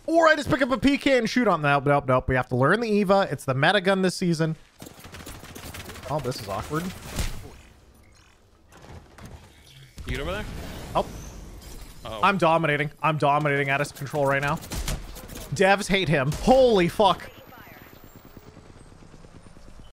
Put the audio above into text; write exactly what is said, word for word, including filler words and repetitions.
Or I just pick up a P K and shoot on that. Nope, nope. We have to learn the Eva. It's the meta gun this season. Oh, this is awkward. You get over there? Oh. Oh. I'm dominating. I'm dominating out of control right now. Devs hate him. Holy fuck.